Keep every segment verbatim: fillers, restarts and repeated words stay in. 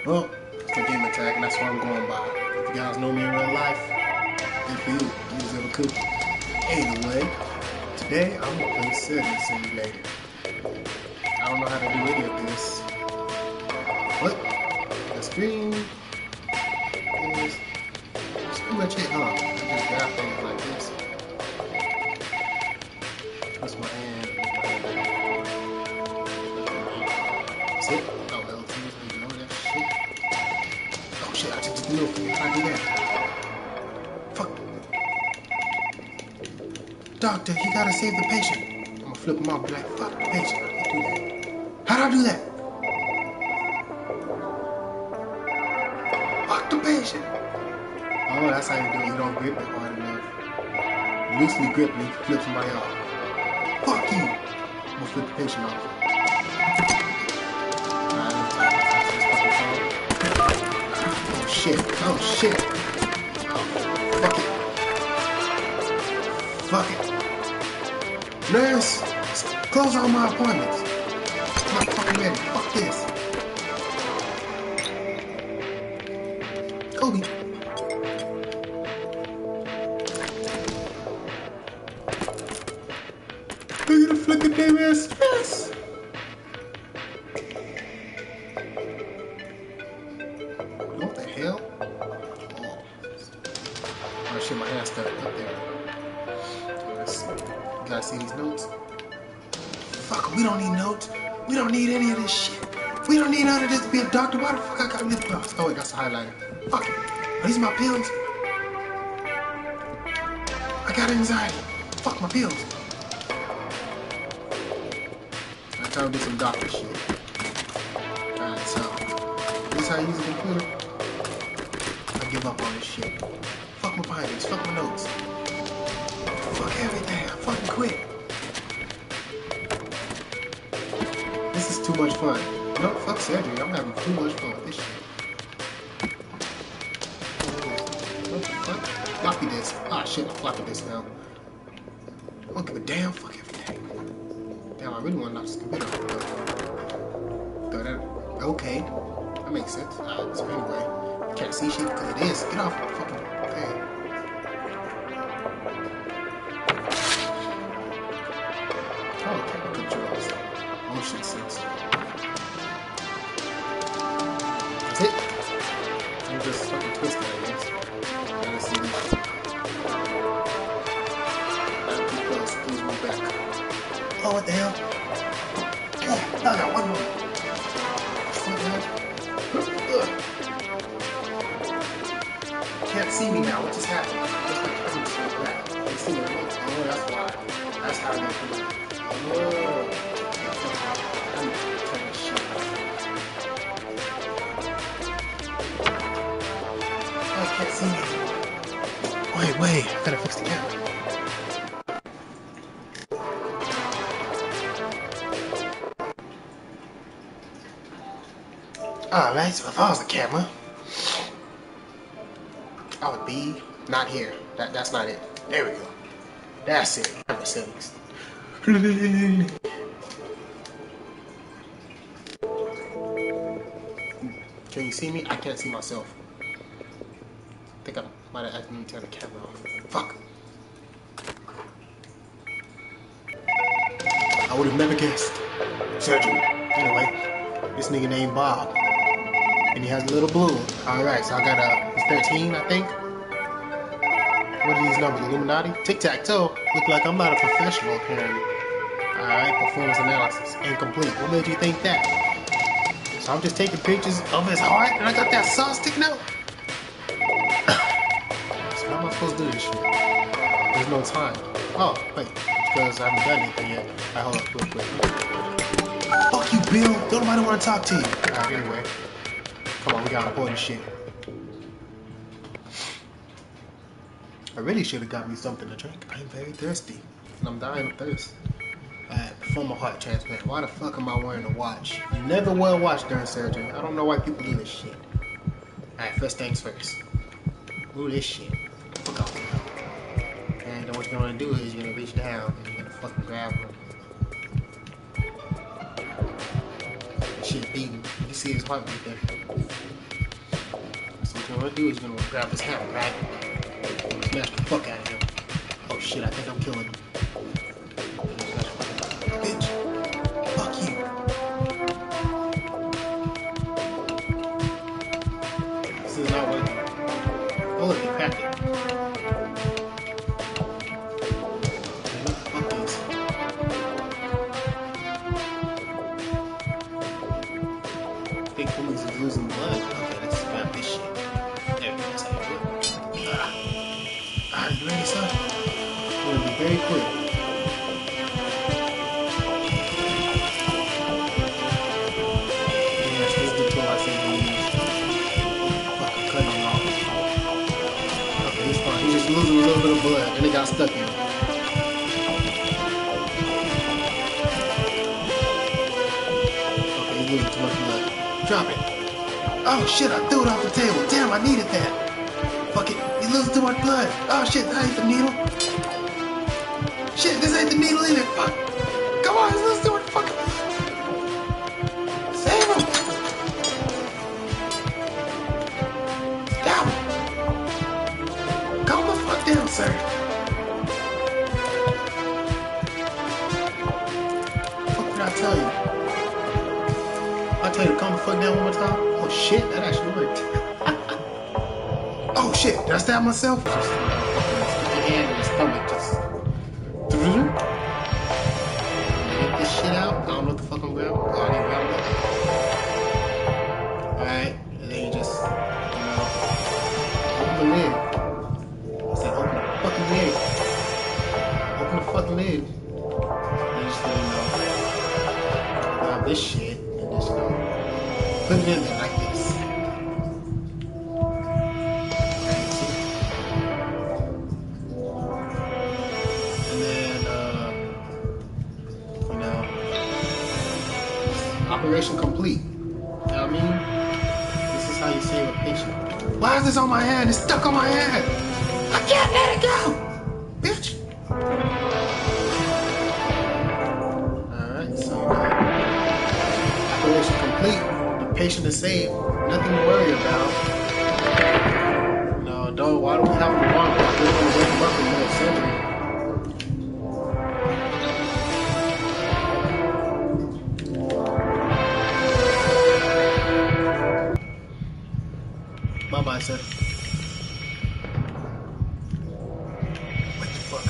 Well, it's the game attack, and that's what I'm going by. If you guys know me in real life, good for you. You deserve a cookie. Anyway, today I'm gonna play Surgery Simulator. I don't know how to do any of this, but the screen is that's pretty much it, huh? I just grab things like this. Twist my hand. That's it. Oh, L two is ignore that shit. Oh shit, I just did it. How do I do that? Fuck. Doctor, you gotta save the patient. I'm gonna flip him off and be like, fuck the patient. How do I do that? How do I do that? Fuck the patient. Oh, that's how you do it. You don't grip it hard enough. Loosely grip and you can flip somebody off. Fuck you. I'm gonna flip the patient off. Oh shit. Oh shit. Oh, fuck it. Fuck it. Nurse, close all my appointments. I'm not fucking ready. Fuck this. Kobe. Look at the flicker damn ass stress. What the hell? Oh, oh shit, my hand's stuck up there. Let's see. You guys see these notes? Fuck, we don't need notes. We don't need any of this shit. We don't need none of this to be a doctor. Why the fuck I got lip gloss? Oh wait, that's the highlighter. Fuck it. Are these my pills? I got anxiety. Fuck my pills. I try to do some doctor shit. Alright, so this is how you use a computer. I give up on this shit. Fuck my binders. Fuck my notes. Fuck everything. I fucking quit. This is too much fun. No, fuck surgery. I'm having too much fun with this shit. What the fuck? Floppy disk. Ah, shit, floppy disk now. I don't give a damn. Fuck everything. Damn, I really want to knock this computer off. Throw that. Okay. That makes sense. Alright, so anyway. Can't see shit because it is. Get off the fucking thing. Oh, okay. Controls. Motion sensor. That's it. I'm just fucking twisting, I guess. Gotta see this. Gotta keep those. Please move back. Oh, what the hell? Oh, I got one more. Can't see me now. What just happened? Just like everything's like that. You see me? Oh, that's why. That's how they do it. Oh. I'm turning shit. Oh, I can't see me. Wait, wait. I gotta fix the camera. Alright, so if I was the camera, I would be not here. That that's not it. There we go. That's it. Camera settings. Can you see me? I can't see myself. I think I might have accidentally turned the camera off. Fuck. I would have never guessed. Surgery. Anyway, this nigga named Bob. And he has a little balloon. Alright, so I got a, it's thirteen, I think. What are these numbers? Illuminati? Tic-tac-toe? Look like I'm not a professional, apparently. Alright, performance analysis. Incomplete. What made you think that? So I'm just taking pictures of his heart, and I got that saw sticking out? So how am I supposed to do this shit? There's no time. Oh, wait. Because I haven't done anything yet. Alright, hold up real quick. Fuck you, Bill! Don't nobody want to talk to you. Alright, anyway. Come on, we gotta pour this shit. I really should have got me something to drink. I'm very thirsty. And I'm dying of thirst. Alright, perform a heart transplant. Why the fuck am I wearing a watch? You never wear a watch during surgery. I don't know why people do this shit. Alright, first things first. Ooh, this shit. Fuck off. And then what you're gonna do is you're gonna reach down and you're gonna fucking grab him. Shit beating. You can see his heart right there. know what to do is gonna grab his hammer, right? Smash the fuck out of him. Oh shit, I think I'm killing him. Bitch. Fuck you. This is not working. Oh look, he cracked it. Fuck these. I think Pumas is losing blood. Okay, let's grab this shit. There we go, that's how you do it. Ah. Alright, you ready, son? We're gonna be very quick. Yes, this is the tool I said to use. Fucking cutting him off. Okay, he's fine. He's just losing a little bit of blood, and it got stuck in him. Okay, he's losing too much blood. Drop it. Oh shit, I threw it off the table. Damn, I needed that. Fuck it. He's losing too much blood. Oh shit, that ain't the needle. Shit, this ain't the needle either. Fuck. Come on, he's losing too much fucking blood. Save him. Down. Calm the fuck down, sir. What did I tell you? I tell you to calm the fuck down one more time. Oh shit, that actually worked. Oh shit, did I stab myself? Just stick your hand in his stomach, just get this shit out. I don't know what the fuck I'm grabbing. Oh, I didn't grab it. Alright, and then you just, you know, open the lid. I said open the fucking lid. Open the fucking lid. And just, you know, grab this shit and just, you know, put it in there like this. And then, uh, you know, operation complete. You know what I mean? This is how you save a patient. Why is this on my hand? It's stuck on my hand. I can't let it go, bitch. Alright, so uh, operation complete. Patient is saved, nothing to worry about. No, don't. Why do we have to want to wake him up in the middle of surgery? Bye bye, sir. Wake the fuck up.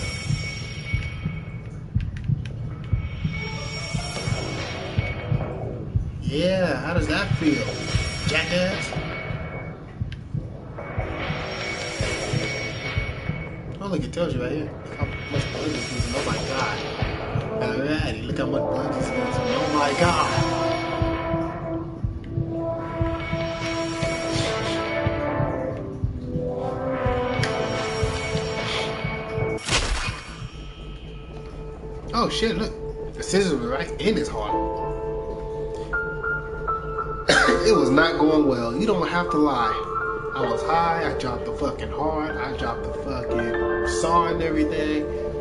Yeah, how does that feel? Jackass? Oh, look, it tells you right here. Look how much blood he's losing. Oh my god. Alrighty, look how much blood he's losing. Oh my god. Oh shit, look. The scissors were right in his heart. It was not going well. You don't have to lie. I was high. I dropped the fucking heart. I dropped the fucking saw and everything.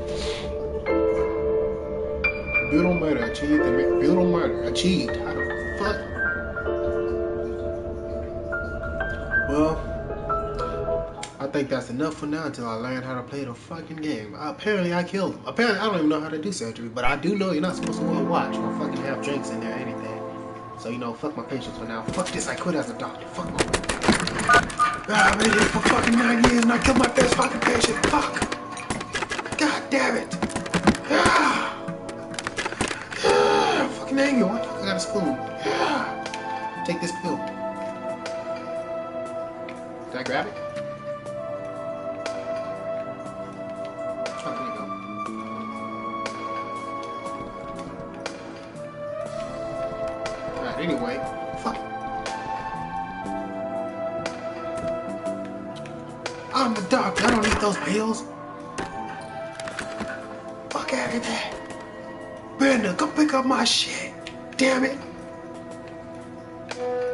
Brutal murder achieved. Brutal murder achieved. How the fuck? Well, I think that's enough for now until I learn how to play the fucking game. Apparently, I killed him. Apparently, I don't even know how to do surgery, but I do know you're not supposed to wear a watch or fucking have drinks in there or anything. So, you know, fuck my patients for now. Fuck this, I quit as a doctor. Fuck my... Ah, I've been here for fucking nine years and I killed my first fucking patient. Fuck. God damn it. Ah. Ah, I'm fucking angry. What the fuck? I got a spoon. Ah. Take this pill. Did I grab it? Oh, there you go. Alright, anyway. Fuck it. I'm the doctor. I don't need those pills. Fuck out of there. Brenda, come pick up my shit. Damn it.